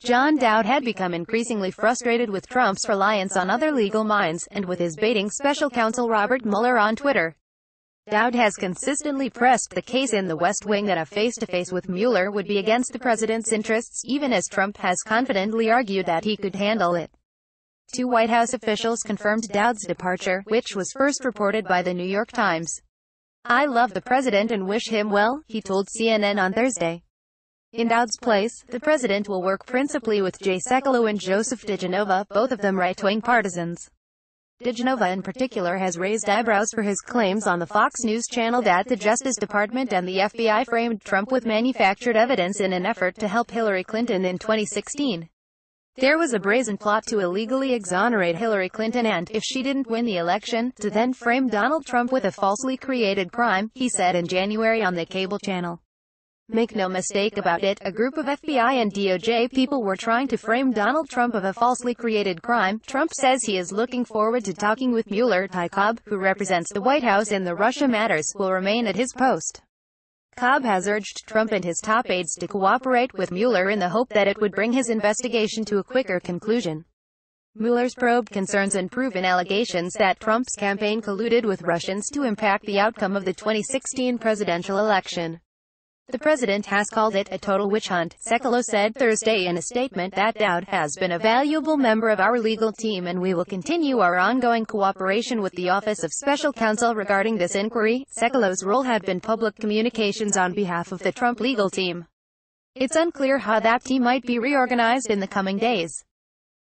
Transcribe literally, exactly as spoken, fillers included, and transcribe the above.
John Dowd had become increasingly frustrated with Trump's reliance on other legal minds, and with his baiting special counsel Robert Mueller on Twitter. Dowd has consistently pressed the case in the West Wing that a face-to-face with Mueller would be against the president's interests, even as Trump has confidently argued that he could handle it. Two White House officials confirmed Dowd's departure, which was first reported by the New York Times. "I love the president and wish him well," he told C N N on Thursday. In Dowd's place, the president will work principally with Jay Sekulow and Joseph DiGenova, both of them right-wing partisans. DiGenova in particular has raised eyebrows for his claims on the Fox News channel that the Justice Department and the F B I framed Trump with manufactured evidence in an effort to help Hillary Clinton in twenty sixteen. There was a brazen plot to illegally exonerate Hillary Clinton and, if she didn't win the election, to then frame Donald Trump with a falsely created crime, he said in January on the cable channel. "Make no mistake about it, a group of F B I and D O J people were trying to frame Donald Trump of a falsely created crime." Trump says he is looking forward to talking with Mueller. Ty Cobb, who represents the White House in the Russia matters, will remain at his post. Cobb has urged Trump and his top aides to cooperate with Mueller in the hope that it would bring his investigation to a quicker conclusion. Mueller's probe concerns unproven allegations that Trump's campaign colluded with Russians to impact the outcome of the twenty sixteen presidential election. The president has called it a total witch hunt. Sekulow said Thursday in a statement that Dowd has been a valuable member of our legal team and we will continue our ongoing cooperation with the Office of Special Counsel regarding this inquiry. Sekulow's role had been public communications on behalf of the Trump legal team. It's unclear how that team might be reorganized in the coming days.